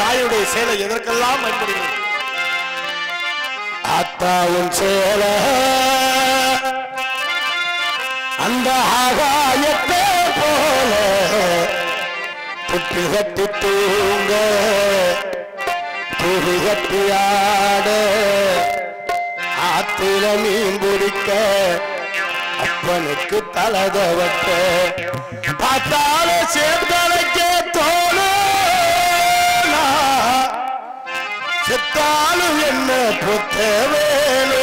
தாயுடைய சேலை எதற்கெல்லாம் பயன்படுகிறது? ஆத்தாவும் சேல அந்த ஆகாயத்தை போல புட்டு கட்டி தூங்க புது கட்டி ஆட ஆத்தில மீன் பிடிக்க அப்பனுக்கு தலதவட்ட பார்த்தால சேர்ந்தலைக்க தோண செத்தாலும் என்ன பொத்த வேணு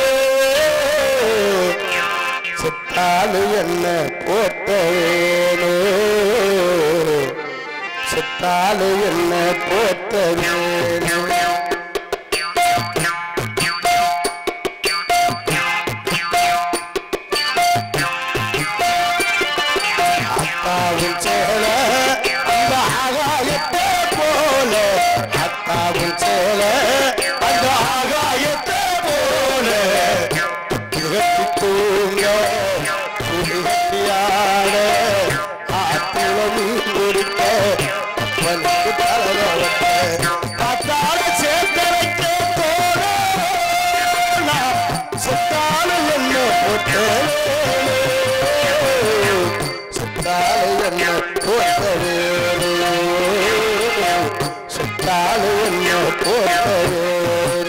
செத்தாலும் என்ன பொத்த வேணு செத்தாலும் என்ன பொத்த வேணு அத்தாவும் சேல அந்த ஆகாயத்தை போல அத்தாவும் சேல அந்த ஆகாயத்தை போல புகட்டி தூங்க புகட்டியாட ஆத்தில மீன் கொடுக்க அப்பனுக்கு தலவட்ட பார்த்தால சேர்த்தரைக்க போல செத்தாலும் என்ன போட்ட செத்தாலும் என்ன போட்ட வேறு செத்தாலும் என்ன போட்ட வேறு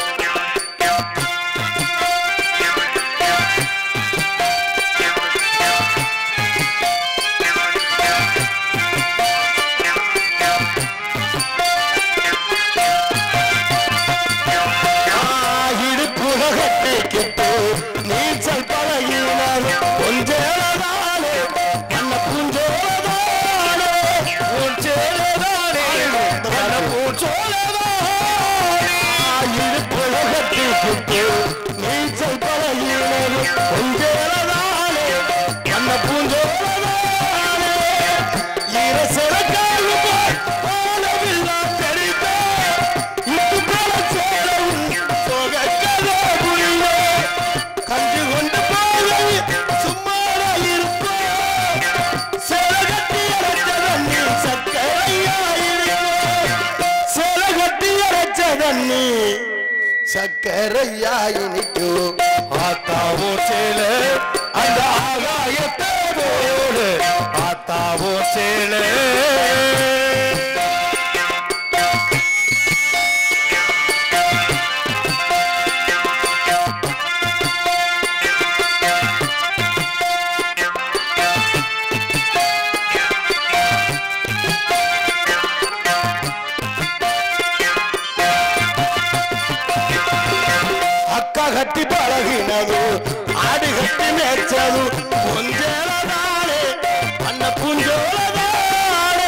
இடுப்புலகத்தை கெட்டு நீச்சல் பழகினார் கொஞ்சேலதானே மண்ண பூஞ்சோலதானே பூஞ்சேலதானே மண்ண பூஞ்சோலதானே இடுப்புலகத்தை கெட்டு நீச்சல் பழகினார் கொஞ்சேலதானே மண்ண பூஞ்சோலதானே இரசல காலு போலவில்லா தெரிந்த இது போல சேரும் சோகக்கதை புரிந்த கண்டு கொண்டு போய் சும்மாடா இருப்போம் செலகட்டி அரைச்ச தண்ணி சக்கரையாயிருக்கும் செலகட்டி அரைச்ச தண்ணி சக்கரையாயிருக்கும் ஆத்தாவோ சேல அந்த ஆகாயத்தை போல ஆத்தாவோ சேல அக்கா கட்டி பழகினது ஆடு கட்டி மேய்ச்சது கொஞ்சேலதானே அண்ண பூஞ்சோலதானே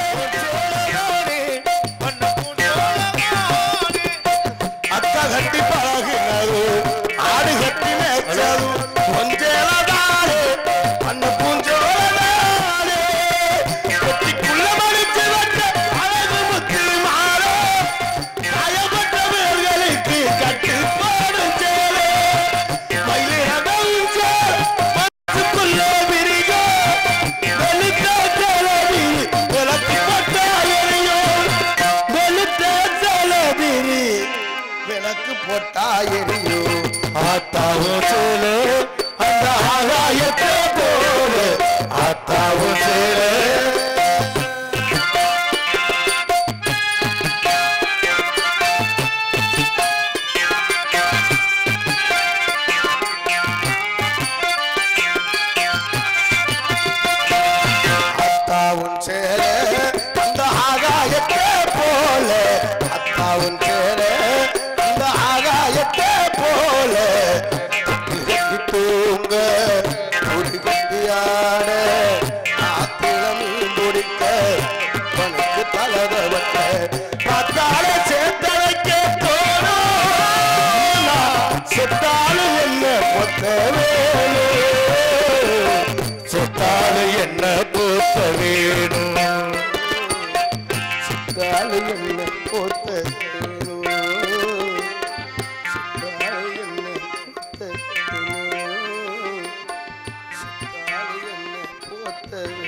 அக்கா கட்டி பழகினது ஆடு கட்டி மேய்ச்சது கொஞ்சேலதானே அண்ண பூஞ்சோலதானே கட்டிக்குள்ள மடிச்சு வந்த அழகு முத்து மாறோ காயப்பட்ட வேர்களுக்கு கட்டு போட்டாயோ ஆத்தாவோ சேல அந்த ஆகாயத்தை போல ஆத்தாவோ சேல அத்தாவும் சேல அந்த ஆகாயத்தை போல அத்தாவும் சேல அந்த ஆகாயத்தை போல கட்டி தூங்க குடி கட்டியாட ஆத்தில மீன் முடிக்க பனுக்கு தலதவட்ட பார்த்தால சேர்த்தழைக்க தோணும் செத்தாலும் என்ன பொத்த வேணும் செத்தாலும் என்ன பொத்த வேணும் செத்தாலும் என்ன பொத்த வேணும்